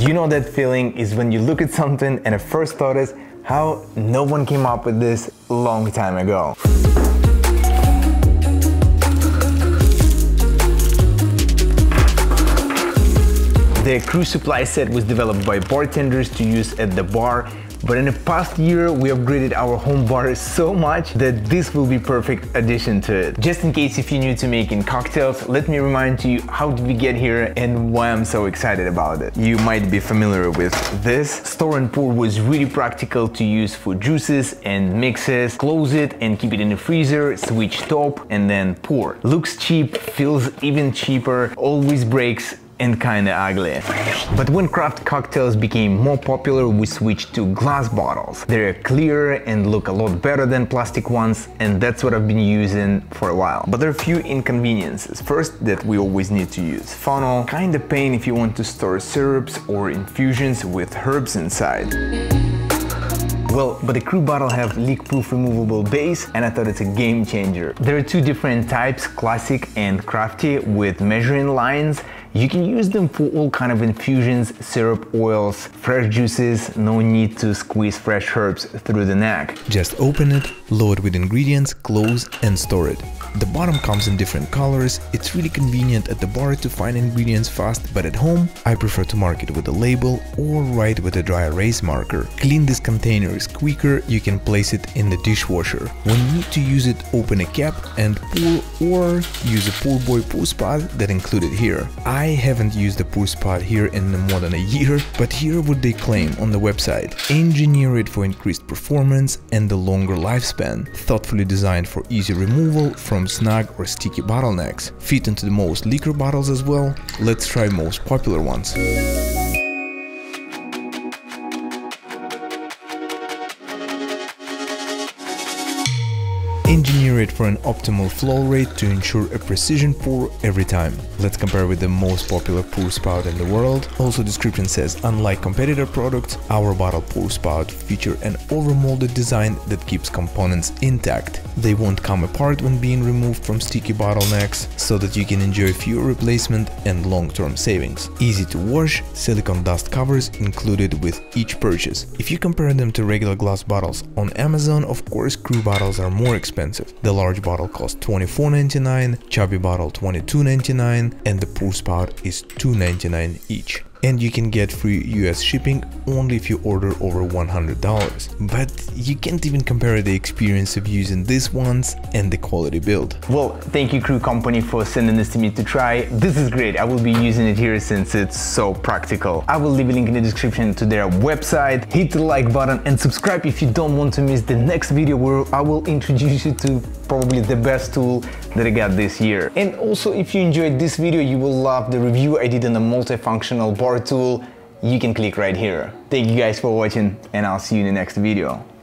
Do you know that feeling is when you look at something and at first thought is how no one came up with this a long time ago. The Crew Supply set was developed by bartenders to use at the bar, but in the past year we upgraded our home bar so much that this will be perfect addition to it. Just in case if you're new to making cocktails, let me remind you how did we get here and why I'm so excited about it. You might be familiar with this. Store and pour was really practical to use for juices and mixes. Close it and keep it in the freezer, switch top and then pour. Looks cheap, feels even cheaper, always breaks, and kinda ugly. But when craft cocktails became more popular, we switched to glass bottles. They're clearer and look a lot better than plastic ones, and that's what I've been using for a while. But there are a few inconveniences. First, that we always need to use funnel. Kinda pain if you want to store syrups or infusions with herbs inside. Well, but the Crew bottle have leak-proof removable base, and I thought it's a game changer. There are two different types, classic and crafty, with measuring lines. You can use them for all kind of infusions, syrup, oils, fresh juices, no need to squeeze fresh herbs through the neck. Just open it, load with ingredients, close and store it. The bottom comes in different colors. It's really convenient at the bar to find ingredients fast, but at home I prefer to mark it with a label or write with a dry erase marker. Clean this containers quicker, you can place it in the dishwasher. When you need to use it, open a cap and pour, or use a Pour Boy pour spot that included here. I haven't used the pour spot here in more than a year, but here what they claim on the website. Engineer it for increased performance and a longer lifespan. Thoughtfully designed for easy removal from snag or sticky bottlenecks. Fit into the most liquor bottles as well. Let's try most popular ones. Engineer it for an optimal flow rate to ensure a precision pour every time. Let's compare with the most popular pour spout in the world. Also, description says, unlike competitor products, our bottle pour spout feature an overmolded design that keeps components intact. They won't come apart when being removed from sticky bottlenecks, so that you can enjoy fewer replacement and long-term savings. Easy to wash, silicone dust covers included with each purchase. If you compare them to regular glass bottles on Amazon, of course, Crew bottles are more expensive. The large bottle costs $24.99, chubby bottle $22.99, and the pour spout is $2.99 each. And you can get free US shipping only if you order over $100. But you can't even compare the experience of using these ones and the quality build. Well, thank you Crew company for sending this to me to try. This is great. I will be using it here since it's so practical. I will leave a link in the description to their website. Hit the like button and subscribe if you don't want to miss the next video where I will introduce you to probably the best tool that I got this year. And also, if you enjoyed this video, you will love the review I did on the multifunctional bar tool. You can click right here. Thank you guys for watching, and I'll see you in the next video.